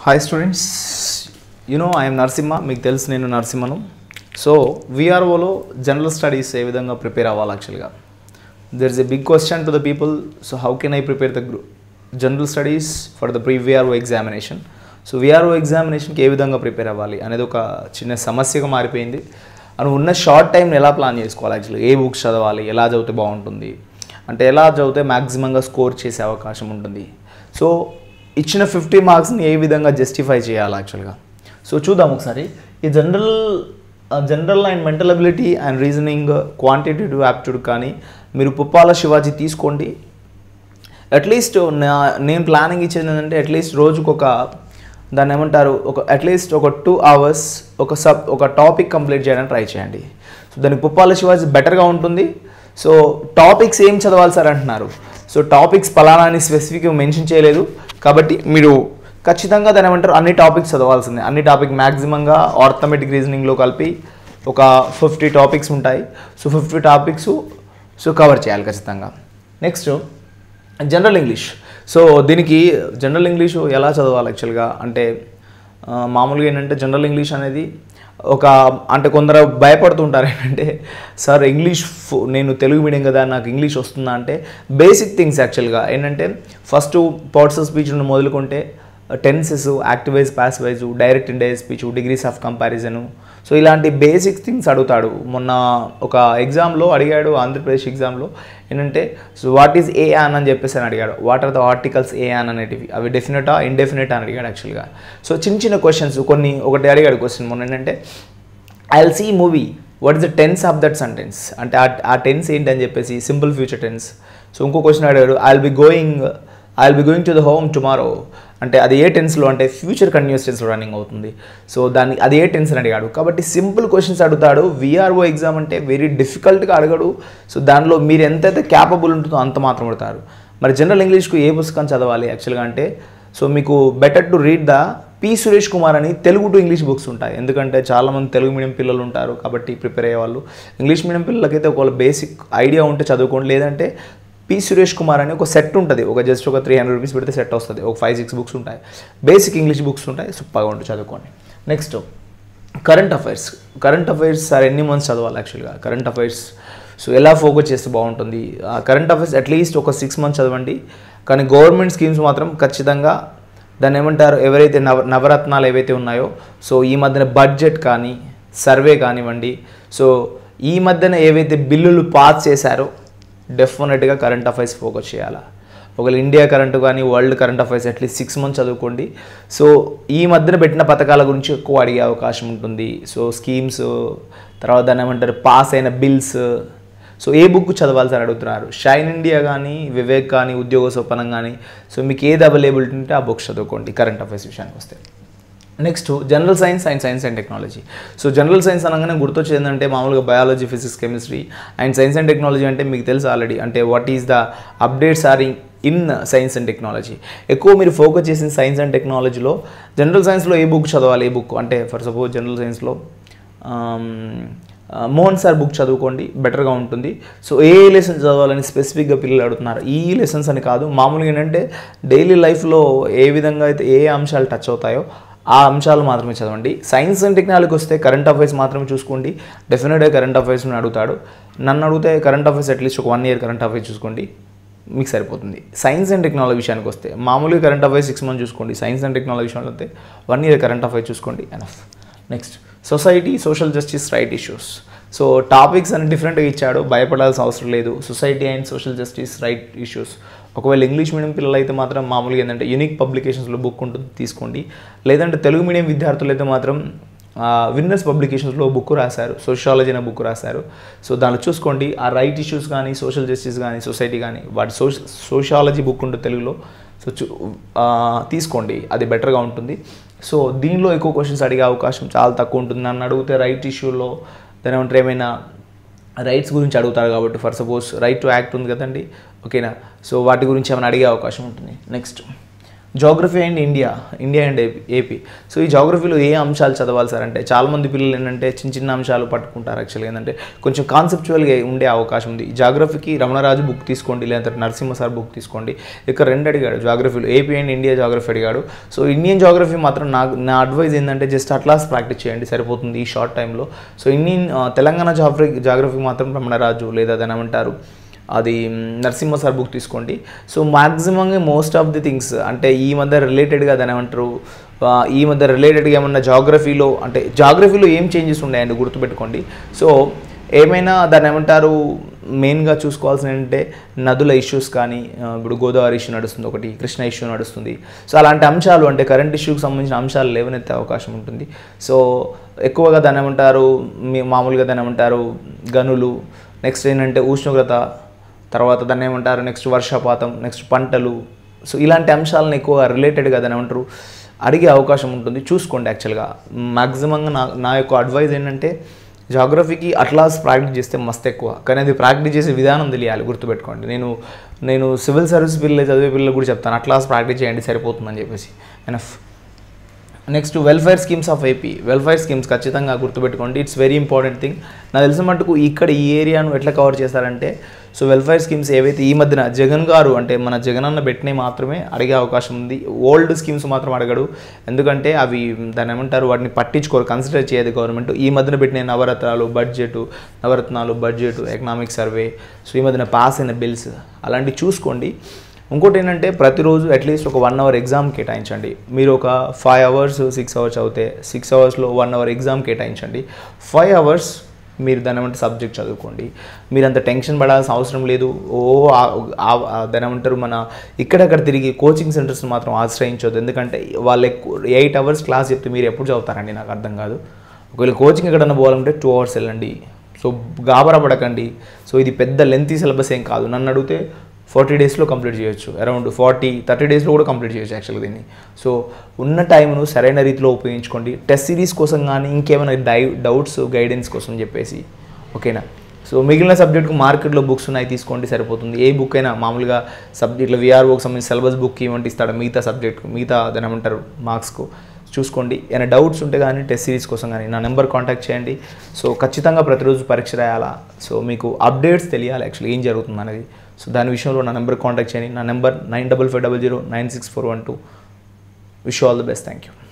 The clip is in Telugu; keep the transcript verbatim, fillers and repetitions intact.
Hi students, you know I am Narsimha, మీకు తెలుసు నేను నరసింహను. సో విఆర్ఓలో జనరల్ స్టడీస్ ఏ విధంగా ప్రిపేర్ అవ్వాలి యాక్చువల్గా there is a big question to the people. So how can I prepare the general studies for the pre VRO examination. So VRO ఎగ్జామినేషన్కి ఏ విధంగా ప్రిపేర్ అవ్వాలి అనేది ఒక చిన్న సమస్యగా మారిపోయింది. అని ఉన్న షార్ట్ టైంని ఎలా ప్లాన్ చేసుకోవాలి, యాక్చువల్గా ఏ బుక్స్ చదవాలి, ఎలా చదివితే బాగుంటుంది, అంటే ఎలా చదివితే మ్యాక్సిమంగా స్కోర్ చేసే అవకాశం ఉంటుంది. సో ఇచ్చిన ఫిఫ్టీ మార్క్స్ని ఏ విధంగా జస్టిఫై చేయాలి యాక్చువల్గా. సో చూద్దాం ఒకసారి. ఈ general general and mental ability and reasoning, quantitative aptitude కానీ మీరు పుప్పాల శివాజీ తీసుకోండి. అట్లీస్ట్ నా నేను ప్లానింగ్ ఇచ్చేది ఏంటంటే అట్లీస్ట్ రోజుకు ఒక దాన్ని ఏమంటారు ఒక అట్లీస్ట్ ఒక టూ అవర్స్ ఒక సబ్ ఒక టాపిక్ కంప్లీట్ చేయడానికి ట్రై చేయండి. సో దానికి పుప్పాల శివాజీ బెటర్గా ఉంటుంది. సో టాపిక్స్ ఏం చదవాలి సార్ అంటున్నారు. సో టాపిక్స్ పలానా అని స్పెసిఫిక్గా మెన్షన్ చేయలేదు కాబట్టి మీరు ఖచ్చితంగా దాని ఏమంటారు అన్ని టాపిక్స్ చదవాల్సిందే. అన్ని టాపిక్ మ్యాక్సిమంగా ఆర్థమెటిక్ రీజనింగ్లో కలిపి ఒక ఫిఫ్టీ టాపిక్స్ ఉంటాయి. So fifty topics so cover చేయాలి ఖచ్చితంగా. Next general English. సో దీనికి జనరల్ ఇంగ్లీషు ఎలా చదవాలి యాక్చువల్గా అంటే మామూలుగా ఏంటంటే జనరల్ ఇంగ్లీష్ అనేది ఒక అంటే కొందరు భయపడుతుంటారు ఏంటంటే సార్ ఇంగ్లీష్ నేను తెలుగు మీడియం కదా నాకు ఇంగ్లీష్ వస్తుందా అంటే బేసిక్ థింగ్స్ యాక్చువల్గా ఏంటంటే ఫస్ట్ పార్ట్స్ ఆఫ్ స్పీచ్ నుండి మొదలుకుంటే tenses, active voice, passive voice, direct indirect speech, degrees of comparison. So ఇలాంటి బేసిక్ థింగ్స్ అడుగుతాడు. మొన్న ఒక ఎగ్జామ్లో అడిగాడు, ఆంధ్రప్రదేశ్ ఎగ్జామ్లో ఏంటంటే so what is a an అని చెప్పేసి అని అడిగాడు. What are the articles a an అనేటివి, అవి డెఫినెటా ఇండెఫినెట్ అని అడిగాడు యాక్చువల్గా. సో చిన్న చిన్న క్వశ్చన్స్ కొన్ని ఒకటి అడిగాడు క్వశ్చన్ మొన్న ఏంటంటే I will see movie what is the tense of that sentence అంటే ఆ టెన్స్ ఏంటి అని చెప్పేసి సింపుల్ ఫ్యూచర్ టెన్స్. సో ఇంకో క్వశ్చన్ అడిగాడు I will be going I will be going to the home tomorrow అంటే అది ఏ టెన్స్లో అంటే ఫ్యూచర్ కంటిన్యూస్ టెన్స్లో రన్నింగ్ అవుతుంది. సో దాన్ని అది ఏ టెన్స్ అని అడిగాడు. కాబట్టి సింపుల్ క్వశ్చన్స్ అడుగుతాడు. విఆర్ఓ ఎగ్జామ్ అంటే వెరీ డిఫికల్ట్గా అడగడు. సో దానిలో మీరు ఎంతైతే క్యాపబుల్ ఉంటుందో అంత మాత్రం అడుగుతారు. మరి జనరల్ ఇంగ్లీష్కు ఏ పుస్తకం చదవాలి యాక్చువల్గా అంటే సో మీకు better to read the P Suresh Kumar అని తెలుగు టు ఇంగ్లీష్ బుక్స్ ఉంటాయి. ఎందుకంటే చాలామంది తెలుగు మీడియం పిల్లలు ఉంటారు కాబట్టి ప్రిపేర్ అయ్యేవాళ్ళు. ఇంగ్లీష్ మీడియం పిల్లలకైతే ఒకవేళ బేసిక్ ఐడియా ఉంటే చదువుకోండి, లేదంటే పి సురేష్ కుమార్ అని ఒక సెట్ ఉంటుంది. ఒక జస్ట్ ఒక త్రీ హండ్రెడ్ రూపీస్ పెడితే సెట్ వస్తుంది. ఒక ఫైవ్ సిక్స్ బుక్స్ ఉంటాయి, బేసిక్ ఇంగ్లీష్ బుక్స్ ఉంటాయి. సూపర్గా ఉంటుంది, చదువుకోండి. Next current affairs. Current affairs sir ఎన్ని మంత్స్ చదవాలి యాక్చువల్గా కరెంట్ అఫైర్స్. సో ఎలా ఫోకస్ చేస్తే బాగుంటుంది కరెంట్ అఫైర్స్ అట్లీస్ట్ ఒక సిక్స్ మంత్స్ చదవండి. కానీ గవర్నమెంట్ స్కీమ్స్ మాత్రం ఖచ్చితంగా దాన్ని ఏమంటారు ఎవరైతే నవ నవరత్నాలు ఏవైతే ఉన్నాయో సో ఈ మధ్యన బడ్జెట్ కానీ సర్వే కానివ్వండి, సో ఈ మధ్యన ఏవైతే బిల్లులు పాస్ చేశారో డెఫినెట్గా కరెంట్ అఫైర్స్ ఫోకస్ చేయాలా. ఒకవేళ ఇండియా కరెంట్ కానీ world current affairs at least six months చదువుకోండి. సో ఈ మధ్యన పెట్టిన పథకాల గురించి ఎక్కువ అడిగే అవకాశం ఉంటుంది. సో స్కీమ్స్ తర్వాత దాన్ని ఏమంటారు పాస్ అయిన బిల్స్. సో ఏ బుక్ చదవాలి సార్ అడుగుతున్నారు. షైన్ ఇండియా కానీ వివేక్ కానీ ఉద్యోగ సోపనం కానీ సో మీకు ఏది అవైలబిలిటీ ఉంటే ఆ బుక్స్ చదువుకోండి కరెంట్ అఫైర్స్ విషయానికి వస్తే. Next general science and science and technology. So general science అనగానే గుర్తొచ్చేది ఏంటంటే మామూలుగా biology, physics, chemistry. And science and technology అంటే మీకు తెలుసు ఆల్రెడీ అంటే what is the updates are in science and technology. ఎక్కువ మీరు ఫోకస్ చేసిన సైన్స్ అండ్ టెక్నాలజీలో జనరల్ సైన్స్లో ఏ బుక్ చదవాలి, ఏ బుక్ అంటే ఫర్ సపోజ్ జనరల్ సైన్స్లో మోహన్ సార్ బుక్ చదువుకోండి, బెటర్గా ఉంటుంది. సో ఏ లెసన్స్ చదవాలని స్పెసిఫిక్గా పిల్లలు అడుగుతున్నారు. ఈ లెసన్స్ అని కాదు, మామూలుగా ఏంటంటే డైలీ లైఫ్లో ఏ విధంగా అయితే ఏ అంశాలు టచ్ అవుతాయో ఆ అంశాలు మాత్రమే చదవండి. సైన్స్ అండ్ టెక్నాలజీకి వస్తే కరెంట్ అఫైర్స్ మాత్రమే చూసుకోండి. డెఫినెట్గా కరెంట్ అఫైర్స్ని అడుగుతాడు. నన్ను అడిగితే కరెంట్ అఫైర్స్ అట్లీస్ట్ ఒక వన్ ఇయర్ కరెంట్ అఫైర్స్ చూసుకోండి, మీకు సరిపోతుంది. సైన్స్ అండ్ టెక్నాలజీ విషయానికి వస్తే మామూలుగా కరెంట్ అఫైర్స్ సిక్స్ మంత్స్ చూసుకోండి. సైన్స్ అండ్ టెక్నాలజీ విషయానికి వస్తే వన్ ఇయర్ కరెంట్ అఫైర్స్ చూసుకోండి, enough. Next society, social justice, right issues. So topics అని డిఫరెంట్గా ఇచ్చాడు, భయపడాల్సిన అవసరం లేదు. Society and social justice, right issues. ఒకవేళ ఇంగ్లీష్ మీడియం పిల్లలు అయితే మాత్రం మామూలుగా ఏంటంటే యూనిక్ పబ్లికేషన్స్లో బుక్ ఉంటుంది, తీసుకోండి. లేదంటే తెలుగు మీడియం విద్యార్థులు అయితే మాత్రం విన్నర్స్ పబ్లికేషన్స్లో బుక్ రాశారు, సోషియాలజీ అనే బుక్ రాశారు. సో దానిలో చూసుకోండి. ఆ రైట్ ఇష్యూస్ కానీ సోషల్ జస్టిస్ కానీ సొసైటీ కానీ వాటి సో సోషియాలజీ బుక్ ఉంటుంది తెలుగులో. సో తీసుకోండి, అది బెటర్గా ఉంటుంది. సో దీనిలో ఎక్కువ క్వశ్చన్స్ అడిగే అవకాశం చాలా తక్కువ ఉంటుంది. నన్ను అడిగితే రైట్ ఇష్యూలో దాని ఏమంటారు ఏమైనా రైట్స్ గురించి అడుగుతారు కాబట్టి for suppose right to act ఉంది కదండి, ఓకేనా. సో వాటి గురించి ఏమైనా అడిగే అవకాశం ఉంటుంది. Next geography and India India and AP AP so ఈ జాగ్రఫీలో ఏ అంశాలు చదవాలి సార్ అంటే చాలామంది పిల్లలు ఏంటంటే చిన్న చిన్న అంశాలు పట్టుకుంటారు. యాక్చువల్గా ఏంటంటే కొంచెం కాన్సెప్చువల్గా ఉండే అవకాశం ఉంది. జాగ్రఫీకి రమణరాజు బుక్ తీసుకోండి, లేదంటే నరసింహ సార్ బుక్ తీసుకోండి. ఇక్కడ రెండు అడిగాడు జాగ్రఫీలో, ఏపీ అండ్ ఇండియా జాగ్రఫీ అడిగాడు. సో ఇండియన్ జాగ్రఫీ మాత్రం నా నా అడ్వైజ్ ఏంటంటే జస్ట్ అట్లాస్ ప్రాక్టీస్ చేయండి సరిపోతుంది ఈ షార్ట్ టైంలో. So Indian Telangana geography geography మాత్రం రమణరాజు లేదా దాని ఏమంటారు అది నరసింహ సార్ బుక్ తీసుకోండి. సో మ్యాక్సిమంగా మోస్ట్ ఆఫ్ ది థింగ్స్ అంటే ఈ మధ్య రిలేటెడ్గా దాని ఏమంటారు ఈ మధ్య రిలేటెడ్గా ఏమన్నా జాగ్రఫీలో అంటే జాగ్రఫీలో ఏం చేంజెస్ ఉన్నాయండి గుర్తుపెట్టుకోండి. సో ఏమైనా దాన్ని ఏమంటారు మెయిన్గా చూసుకోవాల్సిన ఏంటంటే నదుల ఇష్యూస్ కానీ, ఇప్పుడు గోదావరి ఇష్యూ నడుస్తుంది, ఒకటి కృష్ణ ఇష్యూ నడుస్తుంది. సో అలాంటి అంశాలు అంటే కరెంట్ ఇష్యూకి సంబంధించిన అంశాలు లేవనెత్తే అవకాశం ఉంటుంది. సో ఎక్కువగా దాన్ని ఏమంటారు మీ మామూలుగా దాన్ని ఏమంటారు గనులు, నెక్స్ట్ ఏంటంటే ఉష్ణోగ్రత, తర్వాత దాన్ని ఏమంటారు నెక్స్ట్ వర్షపాతం, నెక్స్ట్ పంటలు. సో ఇలాంటి అంశాలను ఎక్కువ రిలేటెడ్గా దాన్ని ఏమంటారు అడిగే అవకాశం ఉంటుంది. చూసుకోండి. యాక్చువల్గా మ్యాక్సిమంగా నా నా యొక్క అడ్వైజ్ ఏంటంటే జాగ్రఫీకి అట్లాస్ ప్రాక్టీస్ చేస్తే మస్తు ఎక్కువ, కానీ అది ప్రాక్టీస్ చేసే విధానం తెలియాలి గుర్తుపెట్టుకోండి. నేను నేను సివిల్ సర్వీస్ పిల్లలు చదివే పిల్లలు కూడా చెప్తాను అట్లాస్ ప్రాక్టీస్ చేయండి సరిపోతుందని చెప్పేసి. Enough. Next welfare schemes of AP. Welfare schemes ఖచ్చితంగా గుర్తుపెట్టుకోండి, ఇట్స్ వెరీ ఇంపార్టెంట్ థింగ్. నాకు తెలిసిన మటుకు ఇక్కడ ఈ ఏరియాను ఎట్లా కవర్ చేస్తారంటే సో వెల్ఫేర్ స్కీమ్స్ ఏవైతే ఈ మధ్యన జగన్ గారు అంటే మన జగన్ అన్న పెట్టినవి మాత్రమే అడిగే అవకాశం ఉంది. ఓల్డ్ స్కీమ్స్ మాత్రం అడగడు, ఎందుకంటే అవి దాన్ని ఏమంటారు వాటిని పట్టించుకోరు, కన్సిడర్ చేయదు గవర్నమెంట్. ఈ మధ్యన పెట్టిన నవరత్నాలు బడ్జెట్ నవరత్నాలు బడ్జెట్ ఎకనామిక్ సర్వే, సో ఈ మధ్యన పాస్ అయిన బిల్స్ అలాంటివి చూసుకోండి. ఇంకోటి ఏంటంటే ప్రతిరోజు అట్లీస్ట్ ఒక వన్ అవర్ ఎగ్జామ్ కేటాయించండి. మీరు ఒక ఫైవ్ అవర్స్ సిక్స్ అవర్స్ అవుతే సిక్స్ అవర్స్లో వన్ అవర్ ఎగ్జామ్ కేటాయించండి. ఫైవ్ అవర్స్ మీరు దాని ఏమంటే సబ్జెక్ట్ చదువుకోండి. మీరు అంత టెన్షన్ పడాల్సిన అవసరం లేదు. ఓ దాని ఏమంటారు మన ఇక్కడక్కడ తిరిగి కోచింగ్ సెంటర్స్ మాత్రం ఆశ్రయించవద్దు, ఎందుకంటే వాళ్ళు ఎక్కువ ఎయిట్ అవర్స్ క్లాస్ చెప్తే మీరు ఎప్పుడు చదువుతారండి నాకు అర్థం కాదు. ఒకవేళ కోచింగ్ ఎక్కడన్నా పోవాలంటే టూ అవర్స్ వెళ్ళండి. సో గాబరా పడకండి. సో ఇది పెద్ద లెంతీ సిలబస్ ఏం కాదు, నన్ను అడిగితే ఫార్టీ డేస్లో కంప్లీట్ చేయొచ్చు, అరౌండ్ ఫార్టీ థర్టీ డేస్లో కూడా కంప్లీట్ చేయొచ్చు యాక్చువల్గా దీన్ని. సో ఉన్న టైంను సరైన రీతిలో ఉపయోగించుకోండి. టెస్ట్ సిరీస్ కోసం కానీ ఇంకేమైనా డై డౌట్స్ గైడెన్స్ కోసం చెప్పేసి ఓకేనా. సో మిగిలిన సబ్జెక్ట్కు మార్కెట్లో బుక్స్ ఉన్నాయి తీసుకోండి సరిపోతుంది. ఏ బుక్ అయినా మామూలుగా సబ్జెక్ట్లో విఆర్ఓకి సంబంధించి సిలబస్ బుక్ ఏమంటే ఇస్తాడు మిగతా సబ్జెక్ట్కు మిగతా దాని ఏమంటారు మార్క్స్కు చూసుకోండి. ఏమైనా డౌట్స్ ఉంటే కానీ టెస్ట్ సిరీస్ కోసం కానీ నా నెంబర్ కాంటాక్ట్ చేయండి. సో ఖచ్చితంగా ప్రతిరోజు పరీక్ష రాయాలా, సో మీకు అప్డేట్స్ తెలియాలి యాక్చువల్లీ ఏం జరుగుతుంది అనేది. సో దాని విషయంలో నా నెంబర్ కాంటాక్ట్ చేయండి. నా number nine double five double zero nine six four one two. Wish all the best. Thank you.